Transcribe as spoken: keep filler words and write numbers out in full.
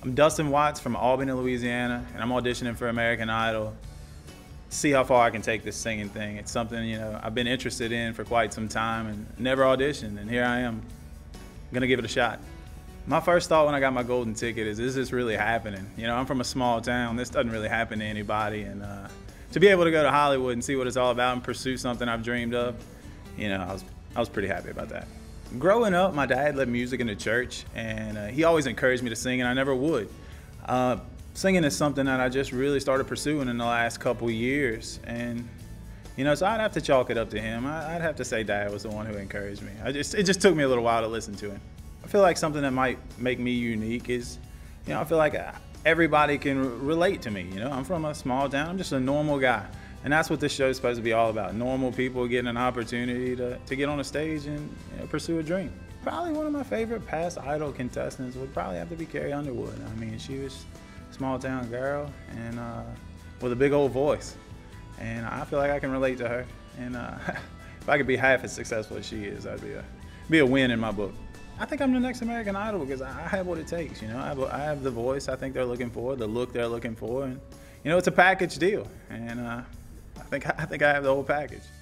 I'm Dustin Watts from Albany, Louisiana, and I'm auditioning for American Idol. See how far I can take this singing thing. It's something, you know, I've been interested in for quite some time and never auditioned, and here I am, gonna give it a shot. My first thought when I got my golden ticket is, is this really happening? You know, I'm from a small town. This doesn't really happen to anybody, and uh, to be able to go to Hollywood and see what it's all about and pursue something I've dreamed of, you know, I was, I was pretty happy about that. Growing up, my dad led music in the church, and uh, he always encouraged me to sing, and I never would. Uh, singing is something that I just really started pursuing in the last couple years, and you know, so I'd have to chalk it up to him. I'd have to say Dad was the one who encouraged me. I just, it just took me a little while to listen to him. I feel like something that might make me unique is, you know, I feel like everybody can relate to me. You know, I'm from a small town. I'm just a normal guy. And that's what this show is supposed to be all about. Normal people getting an opportunity to, to get on a stage and, you know, pursue a dream. Probably one of my favorite past Idol contestants would probably have to be Carrie Underwood. I mean, she was a small town girl and uh, with a big old voice. And I feel like I can relate to her. And uh, if I could be half as successful as she is, that'd be a, be a win in my book. I think I'm the next American Idol because I have what it takes. You know, I have, I have the voice I think they're looking for, the look they're looking for, and you know, it's a package deal. And uh, I think I think I have the whole package.